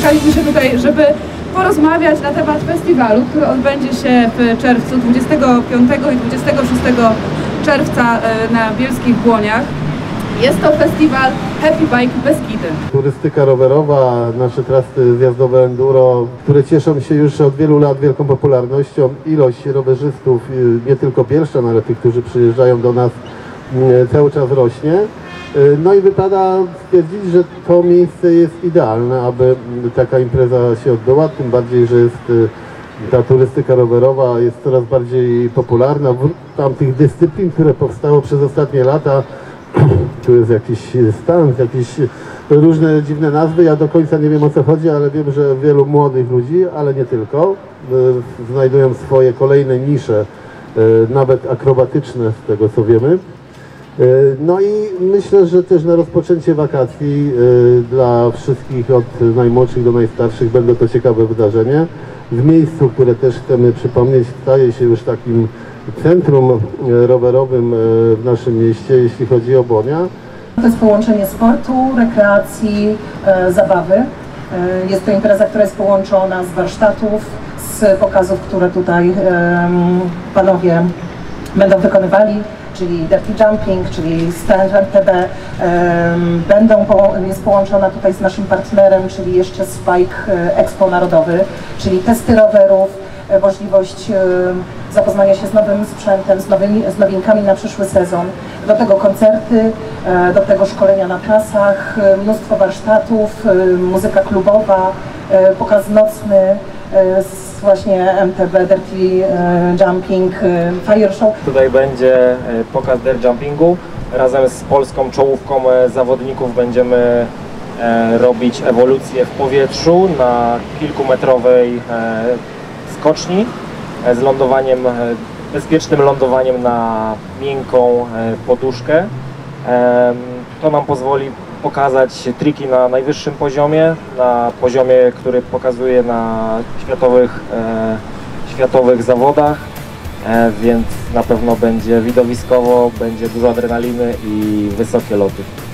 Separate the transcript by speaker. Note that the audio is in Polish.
Speaker 1: spotkaliśmy się tutaj, żeby porozmawiać na temat festiwalu, który odbędzie się w czerwcu, 25 i 26 czerwca na Bielskich Błoniach. Jest to festiwal Happy Bike Beskidy.
Speaker 2: Turystyka rowerowa, nasze trasy zjazdowe enduro, które cieszą się już od wielu lat wielką popularnością. Ilość rowerzystów, nie tylko Bielszczan, ale tych, którzy przyjeżdżają do nas, cały czas rośnie. No i wypada stwierdzić, że to miejsce jest idealne, aby taka impreza się odbyła, tym bardziej, że jest ta turystyka rowerowa jest coraz bardziej popularna. Tam tych dyscyplin, które powstało przez ostatnie lata, tu jest jakiś stan, jakieś różne dziwne nazwy, ja do końca nie wiem, o co chodzi, ale wiem, że wielu młodych ludzi, ale nie tylko, znajdują swoje kolejne nisze, nawet akrobatyczne z tego co wiemy. No i myślę, że też na rozpoczęcie wakacji dla wszystkich od najmłodszych do najstarszych będą to ciekawe wydarzenie. W miejscu, które też chcemy przypomnieć, staje się już takim centrum rowerowym w naszym mieście, jeśli chodzi o Błonia.
Speaker 3: To jest połączenie sportu, rekreacji, zabawy. Jest to impreza, która jest połączona z warsztatów, z pokazów, które tutaj panowie będą wykonywali, czyli dirty jumping, czyli stand MTB. Jest połączona tutaj z naszym partnerem, czyli jeszcze Spike Expo Narodowy, czyli testy rowerów, możliwość zapoznania się z nowym sprzętem, z nowinkami na przyszły sezon. Do tego koncerty, do tego szkolenia na trasach, mnóstwo warsztatów, muzyka klubowa, pokaz nocny, właśnie MTB, dirty jumping, fire show.
Speaker 4: Tutaj będzie pokaz dirt jumpingu. Razem z polską czołówką zawodników będziemy robić ewolucję w powietrzu na kilkumetrowej skoczni z lądowaniem, bezpiecznym lądowaniem na miękką poduszkę. To nam pozwoli pokazać triki na najwyższym poziomie, na poziomie, który pokazuje na światowych zawodach, więc na pewno będzie widowiskowo, będzie dużo adrenaliny i wysokie loty.